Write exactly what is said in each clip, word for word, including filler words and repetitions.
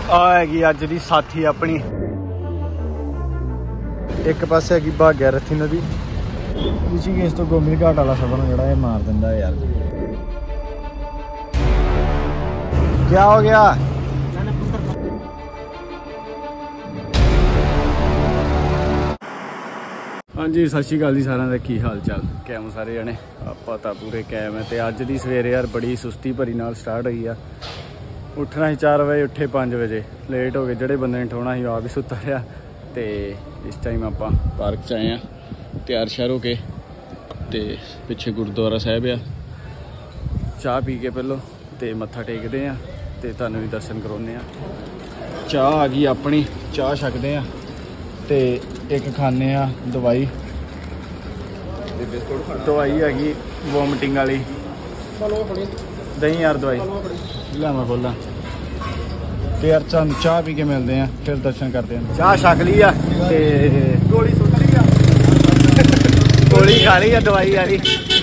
आ हैगी अज दी साथी अपनी। एक पासे हैगी भाग्या रथी नदी, ऋषिकेश तो गोबिंद घाट वाला सफर जोड़ा ये मार दिंदा है यार। क्या हो गया? हाँ जी, सत श्री अकाल जी सारिਆਂ ਦਾ की हाल चाल? कैम सारे जने? ਆਪਾਂ ਤਾਂ ਪੂਰੇ कैम है। तो अज की सवेरे यार बड़ी सुस्ती भरी नाल स्टार्ट हुई आ। उठना ही चार बजे, उठे पाँच बजे, लेट हो गए। जोड़े बंदे ने उठाना ही आप ही सुता रहा। तो इस टाइम आप पार्क च आए हैं तैयार श्यार हो के। तो पिछे गुरुद्वारा साहब आ, चाह पी के पहलों तो मत्था टेकते हैं तो तुहानूं भी दर्शन करवाने। चाह आ गई अपनी, चाह छकते हैं तो एक खाने दवाई। दवाई हैगी वोमिटिंग वाली, दही यार दवाई ला मैं खोला। तो यार चाह चाह पी के मिलते हैं, फिर दर्शन करते हैं। चाह छक ली आ, गोली सुट ली आ, गोली खा ली है दवाई वाली।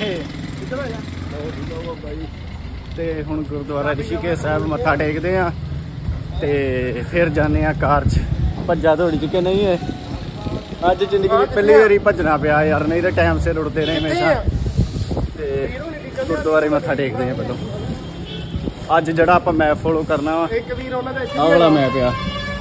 तो हुण गुरुद्वारा ऋषिकेश साहब मत्था टेकते हैं तो फिर जाने कार च। भज्जा दौड़ी च के नहीं है अज जिंदगी में पहली बारी भजना पिया यार, नहीं तो टाइम से उड़ते रहे हमेशा। गुरुद्वारे मत्था टेकते हैं पहलों। अज जड़ा आप मैप फॉलो करना वा वाला मैप आ।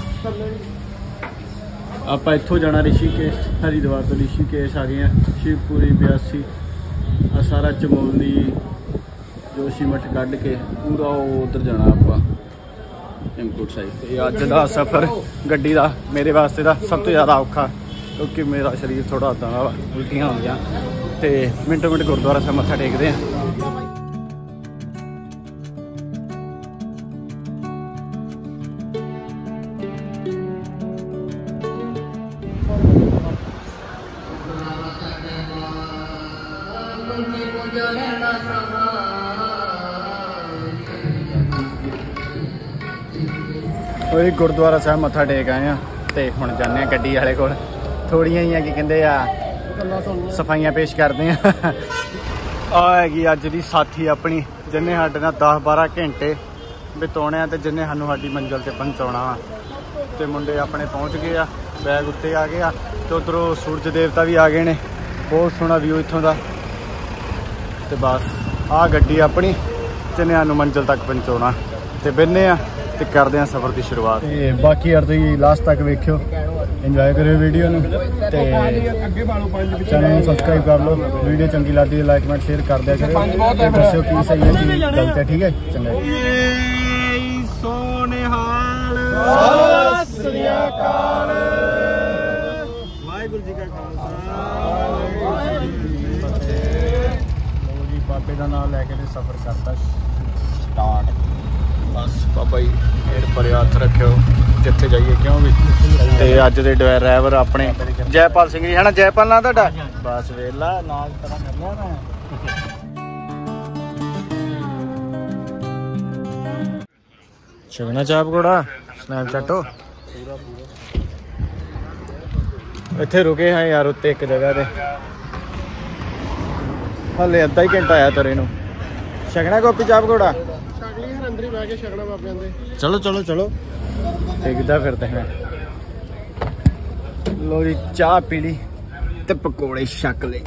आप इत्थों जाना ऋषिकेश, हरिद्वार तो ऋषिकेश आ गए हैं, शिवपुरी ब्यासी आ सारा चमोली जोशीमठ कढ़ के पूरा उधर जाना आप हेमकूट साहिब। अज का सफर गड्डी का मेरे वास्ते का सब तो ज़्यादा औखा, क्योंकि मेरा शरीर थोड़ा उदा दा उल्टियाँ हो गया। तो मिनटों मिनट गुरुद्वारा साहब मत्था टेकते हैं। गुरुद्वारा साहब मत्था टेक आए हैं तो हुण जाने गड्डी वाले कोल। थोड़ियां ही है कि कहते आ सफाइयां पेश करते हैं। आ हैगी अज दी साथी अपनी, जिन्हें साडे नाल दस बारह घंटे बिताने तो जिन्हें सानू साडी मंजिल ते पहुंचाउणा वा। ते मुंडे अपने पहुंच गए आ, बैग उत्ते आ गया। तो उधरों सूरज देवता भी आ गए ने, बहुत सोहना व्यू इत्थों दा। ते बस आ गड्डी अपनी जिन्हें सानू मंजिल तक पहुंचाउणा। ते बहने आ ते करते हैं सफर की शुरुआत। ते बाकी यार तुसीं लास्ट तक वेखियो, इंजॉय करियो वीडियो नूं ते चैनल नूं सबसक्राइब कर लो। वीडियो चंगी लगदी है लाइक कमेंट शेयर कर दिया करो ते दस्सियो की सही है की गलत है। ठीक है, चंगा सोनेहाल सत श्री अकाल। वाहिगुरू जी का खालसा वाहिगुरू जी की फतेह। लो जी बाबे दा नाम लैके ते सफर करता स्टार्ट। बस बाबा जी मेरे पर हथ रखियो जिथे जाइए, क्यों भी। ते अज दे ड्राइवर अपने जयपाल सिंह जी है ना? जयपाल ना तुहाडा? बस वेला नाल पता कर लिया मैं। छगना चाप घोड़ा स्नैपचैटो इत्थे रुके हैं यार उत्ते एक जगह ते, हले अद्धा ही घंटा आया तरे नूं। छगना गोपी चाप घोड़ा चलो चलो चलो देखदा फिरते हैं। लो जी चाह पी ली ते पकौड़े छक ले,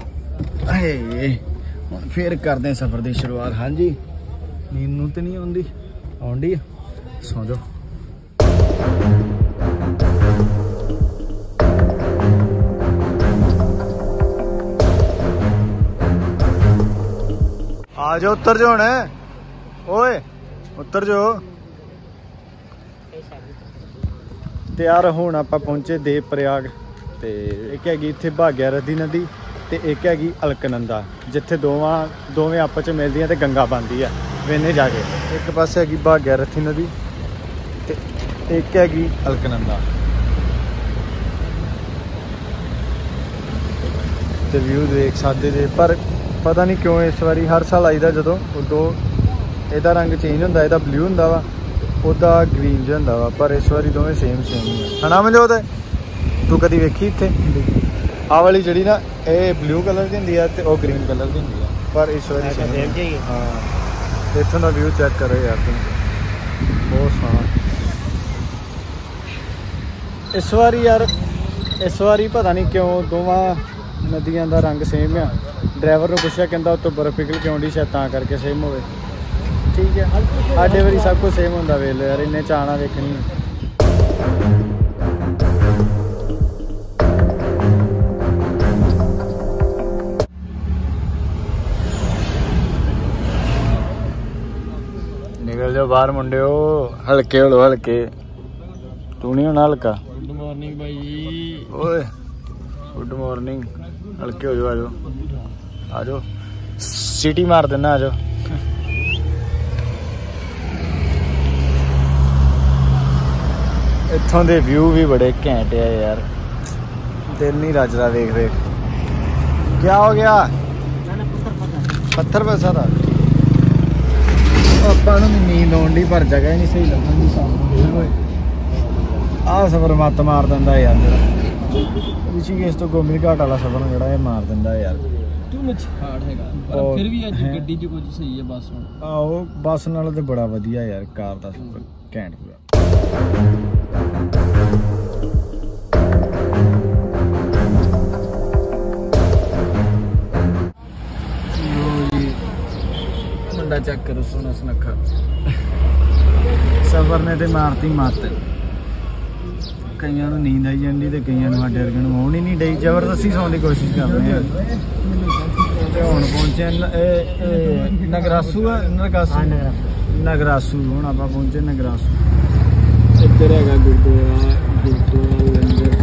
फिर करते हैं सफर की शुरुआत। हाँ जी, नींद नूं ते नहीं आउंदी? आउंदी आ, सौ जाओ। आ जाओ, उतर जाओ ने, ओए उतर जाओ। तो यार हुण आपां पहुंचे देव प्रयाग। तो एक हैगी इत्थे भाग्या रथी नदी ते एक हैगी अलकनंदा, जिथे दोवां दोवें आपस च मिलदियां ते गंगा बनदी है वेने जाके। एक पासे हैगी भाग्या रथी नदी ते एक हैगी अलकनंदा। ते व्यू देख सकदे जे, पर पता नहीं क्यों इस बारी हर साल आईदा जदों उदों ਇਹਦਾ रंग चेंज होंदा, ਇਹਦਾ ब्लू होंदा वा, ਉਹਦਾ ग्रीन ਜਿਹਾ ਹੁੰਦਾ ਵਾ, पर इस बारी दोवें सेम सेम ही है ना। मनजोत तू कदी वेखी इत्थे? आह वाली ਜਿਹੜੀ ना ਇਹ ब्लू कलर की ਹੁੰਦੀ है ਤੇ ਉਹ ग्रीन कलर की ਹੁੰਦੀ है, पर इस बारी सेम ही है। हाँ, इत्थों का व्यू चेक करो यार तुम, बहुत सोहना। इस बारी यार इस बारी पता नहीं क्यों दोवां नदियां दा रंग सेम आ। ड्राइवर ने पूछा कहता उत्तों बर्फ पिघल के आउंदी शायद तां करके सेम होवे। ठीक है साडे वारी सब कुछ सेम हुंदा वेख लो यार इन्ने चाणा वेखनी। निकल जाओ बाहर मुंडियो हल्के हो लो हल्के तू नहीं होना हल्का। गुड मॉर्निंग भाई ओए गुड मॉर्निंग हल्के हो जाओ आ जाओ आ जाओ सीटी मार देना आ जाओ। इत्थों दे व्यू भी बड़े घैंट है यार दिल नहीं रजदा वेख वेख। क्या हो गया पत्थर पैसा था ਆਪਾਂ ਨੂੰ ਨੀਂਦ ਆਉਣ ਦੀ ਪਰ ਜਗ੍ਹਾ ਹੀ ਨਹੀਂ ਸਹੀ ਲੱਗਣ ਦੀ ਸਾਹਮਣੇ ਆਹ ਸਫ਼ਰ ਮੱਤ ਮਾਰ ਦਿੰਦਾ ਯਾਰ ਜਿਹੜਾ ਰਿਸ਼ੀਕੇਸ਼ ਤੋਂ ਗੋਬਿੰਦ ਘਾਟ ਵਾਲਾ ਸਫ਼ਰ ਜਿਹੜਾ ਇਹ ਮਾਰ ਦਿੰਦਾ ਯਾਰ। ਤੂੰ ਮੁੱਛ ਹਾਰਡ ਹੈਗਾ ਪਰ ਫਿਰ ਵੀ ਅੱਜ ਗੱਡੀ 'ਚ ਕੁਝ ਸਹੀ ਹੈ ਬੱਸ ਹੁਣ। ਆਹੋ ਬੱਸ ਨਾਲ ਤੇ ਬੜਾ ਵਧੀਆ ਯਾਰ ਕਾਰ ਦਾ ਸਫ਼ਰ ਘੈਂਟ ਪੂਰਾ। मुंडा चेक करो सोना सुनखा सफर ने तो मारती मत। कई नींद आई जाती तो कई साढ़े वर्गे आउण ही नहीं डई जबरदस्ती सौन की कोशिश कर रहे हैं। हुण पहुंचे नगरासू नगासू नगरासू हुण आपां पहुंचे नगरासू। इधर है गुरुद्वारा गुरुद्वारा लंगर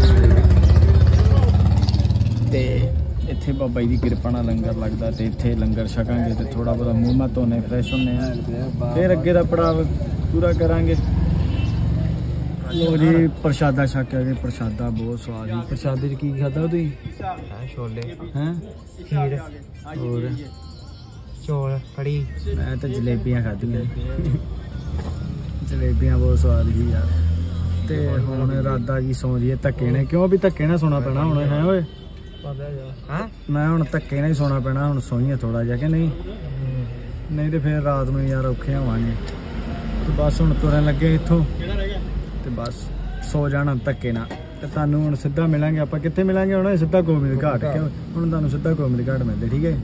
ते इत्थे बाबा जी की कृपा नाल लंगर लगता तो इत्थे लंगर छकांगे तो थोड़ा बहुत मूँह मत धोने फ्रैश होने फिर अगे का पड़ाव पूरा करांगे। लो जी प्रशादा छक के प्रशादा बहुत स्वाद है। प्रशादे च की खादा तुसीं? छोले हैं खीर और चौल कड़ी मैं तो जलेबियां खादियां जलेबियां बहुत स्वाद ही यार। तो हुण राधा जी सौ जी धक्के ने क्यों भी धक्के ना सोना पैना हुण है ओए मैं हूँ धक्के नहीं सोना पैना हूँ सोईए थोड़ा जा कि नहीं नहीं तो फिर रात में यार औखे होवांगे। तो बस हूँ तुरन लगे इत्थों तो बस सो जाना धक्के ना। तो तुहानूं हुण सीधा मिलांगे आपां कित्थे मिलांगे हुण सीधा गोबिंद घाट क्यों हुण तुहानूं सीधा गोबिंद घाट मिलदे। ठीक है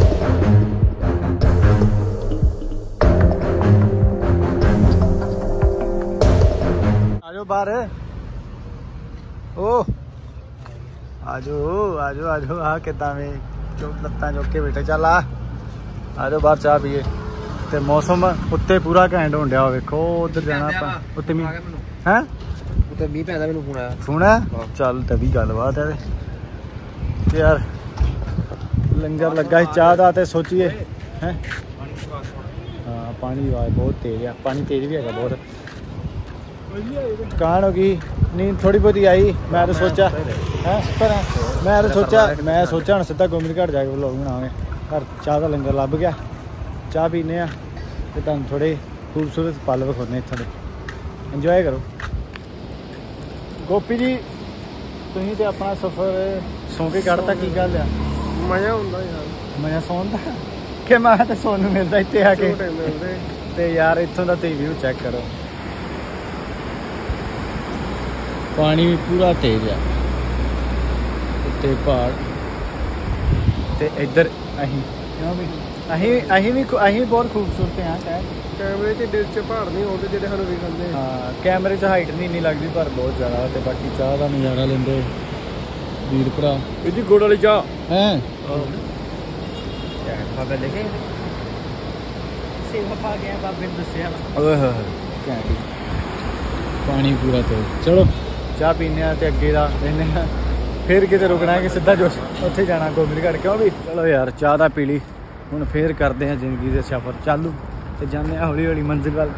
आ जाओ बाहर ओ आजो आजो आजो आ किदा में चुप लत्तां चुक के बैठे चल आ आजो बाहर चाह पीए। ते मौसम उत्ते पूरा घैंट होण डया वेखो उधर जाना आपां उत्ते मी हैं उत्ते मी पैंदा मैनूं फोन आया फोन है चल तभी गलबात है। ते यार लंगर लगा चाह दा ते सोचिए हैं हाँ पानी बहुत तेज है पानी तेज भी है बहुत। कान होगी नींद थोड़ी बहुत ही आई मैं तो सोचा है पर मैं तो सोचा मैं सोचा हूँ सीधा गोबिंद घाट जाके व्लॉग बनावे घर चाह का लंगर लभ गया चाह पीने तो तुहानूं थोड़े खूबसूरत पल विखाने इत्थों दे इंजॉय करो। गोपी जी तुसीं ते अपना सफर सौ के कढ़ता की गल आ मज़ा हुंदा यार मज़ा सौन दा कि मैं तो सोनू मिलता इत्थे आके ते यार इत्थों दा तुसीं व्यू चेक करो पानी भी पूरा तेज है उत्ते पहाड़ ते इधर अहीं क्यों भी अहीं अहीं भी अहीं बहुत खूबसूरत हैं कैमरे च दिल च पहाड़ नहीं होते जेह्ड़े सानूं विखदे। हाँ कैमरे च हाइट नहीं इन्नी लगदी पर बहुत ज़्यादा ते बाकी चाह दा नज़ारा लैंदे वीर भरा इहदी गुड़ वाली चाह हैं बाबे लेके सेवा पा गया बाबे ने दस्सिया ओए होए पानी पूरा तेज। चलो चाह पीने ते अगे दा लेने फिर किते रुकना है कि सीधा जो उत्थे जाना गोबिंद घाट क्यों भी। चलो यार चाह दा पी ली हुण फिर करते हैं जिंदगी दे सफर चालू ते जाने हौली हौली मंजिल वाल।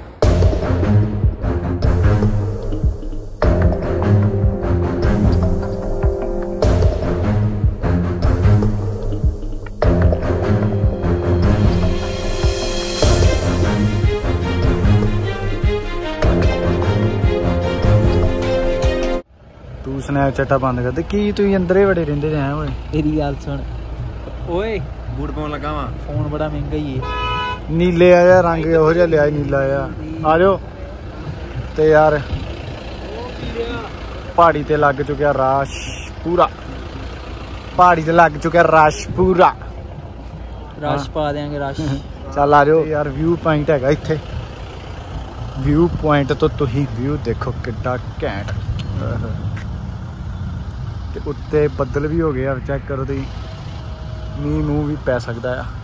तू स्नैपचैटा बंद कर दे की तू अंदर ही बड़े रहिंदे रहे ओए तेरी गल सुन ओए बूट पाउण लगा वा फोन बड़ा महंगा ही है नीले आया रंग ओहो जिहा लिया नीला आया आ जाओ ते यार पहाड़ी ते लग चुका रश पूरा, पहाड़ी ते लग चुका रश पूरा, रश पा देंगे रश। चल आ जाओ यार, व्यू पॉइंट है इत्थे, व्यू पॉइंट तो तुही व्यू देखो किड्डा घैंट, ते उत्ते बदल भी हो गया, चेक करो तुम, मींह मूंह भी पै सकता है।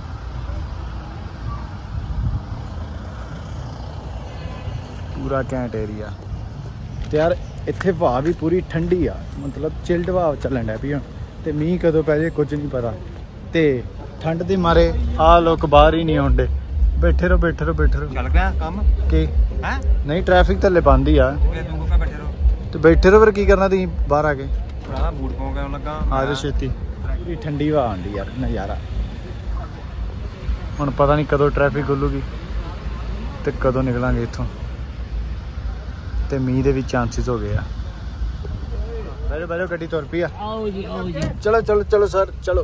पूरा घैंट एरिया ते यार इत्थे हवा भी पूरी ठंडी आ, मतलब चिल्ड हवा चलन डै पई हुण, ते मींह कदों पै जाए कुछ नहीं पता, ते ठंड दे मारे आ लोग बाहर ही नहीं आउंदे, बैठे रहो बैठे रहो बैठे रहो। चल गया काम की है नहीं, ट्रैफिक थल्ले बंद ही आ, बैठे रहो ते बैठे रहो, फिर की करना तुसीं बाहर आके, भरा बूट पाਉ ਕੇ ਲੱਗਾ आ जाओ छेती। पूरी ठंडी हवा आंदी यार, नज़ारा। हुण पता नहीं कदों ट्रैफिक खुलूगी ते कदों निकलांगे इत्थों, ते मींह दे भी चांसेस हो गए आ। बैठो बैठो, गड्डी तुर पई आ, आओ जी आओ जी। चलो चलो चलो सर चलो।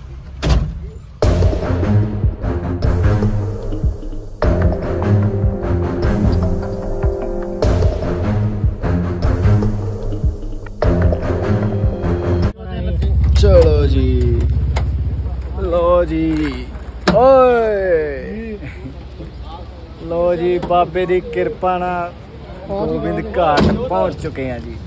चलो जी, लो जी, ओए लो जी, बाबे दी किरपा नाल गोबिंद घाट पहुंच चुके हैं जी।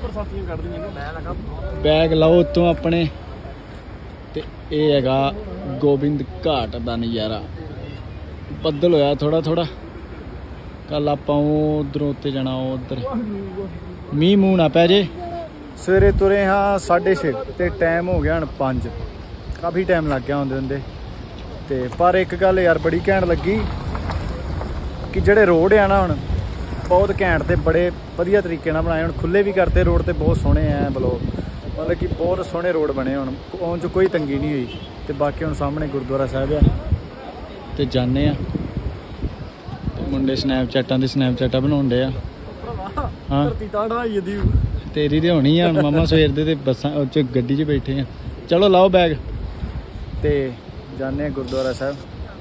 बैग लाओ उत्तों अपने, ते ये हैगा गोबिंद घाट दा नज़ारा। बदल होया थोड़ा थोड़ा, कल आपां उधरों उत्ते जाना, उधर मींह मूंह ना पै जे। सवेरे तुरे हाँ साढ़े छे, ते टाइम हो गया हूँ पाँच, काफ़ी टाइम लग गया आंदे आंदे। ते पर एक गल यार बड़ी घैंट लगी कि जेह्ड़े रोड आ ना हुण बहुत घैंट ते बड़े वधिया तरीके नाल बनाए, हुण खुले भी करते रोड, ते बहुत सोहणे हैं ब्लॉग, मतलब कि बहुत सोहणे रोड बने, हुण आउण च कोई तंगी नहीं हुई। ते बाकी हुण सामने गुरुद्वारा साहिब है, ते जाने आ, ते मुंडे स्नैपचैटां दे स्नैपचैटां बनाउंदे आ। हाँ तेरी ते होनी है मामा, सवेर दे ते बसां च गड्डी च बैठे हैं। चलो लाओ बैग ते जाने गुरुद्वारा साहिब।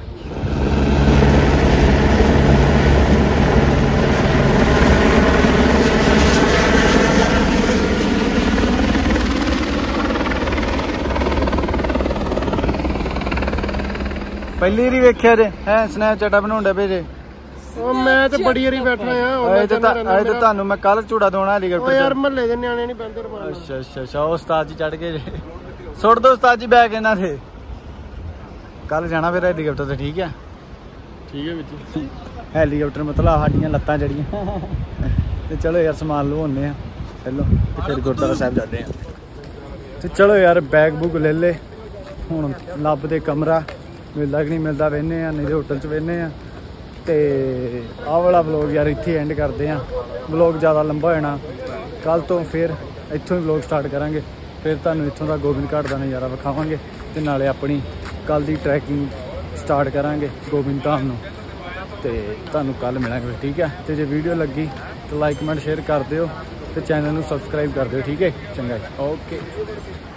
पहली बारी वेख्या जे है स्नैपचैटां बनाउंदे पे जे? मैं तो बड़ी वारी बैठा अजे ते तुहानू मैं कल झूड़ा दोना हेलीकाप्टर यार महल्ले दे न्याणे नहीं बंदे रमान। अच्छा अच्छा अच्छा, उस्ताद जी चढ़ गए जे, सुट दो उस्ताद जी बैग इन्हां दे, कल जाना फिर हेलीकाप्टर ते। ठीक है ठीक है बिच हेलीकाप्टर मतलब साडियां लत्तां जड़ियां ते चलो यार समान लवाने आ पहलों, ते फिर गुरुद्वारा साहिब जाते हैं। ते चलो यार बैग बुग ले ले, हुण लभदे कमरा मिलदा कि नहीं मिलदा, वेहने आ नहीं ते होटल च वेहने आ। ते आह वाला व्लॉग यार इत्थे एंड करते हैं, व्लॉग ज़्यादा लंबा हो जाना, कल तो फिर इत्थों ही व्लॉग स्टार्ट करांगे, फिर तुहानू इत्थों दा गोबिंद घाट दा नज़ारा विखावांगे, ते नाले अपनी कल दी ट्रैकिंग स्टार्ट करांगे गोबिंद धाम नू, ते तुहानू कल मिलांगे। ठीक है, ते जे वीडियो लगी तो लाइक कमेंट शेयर कर दिओ, ते चैनल नू सबसक्राइब कर दिओ। ठीक है, चंगा, ओके।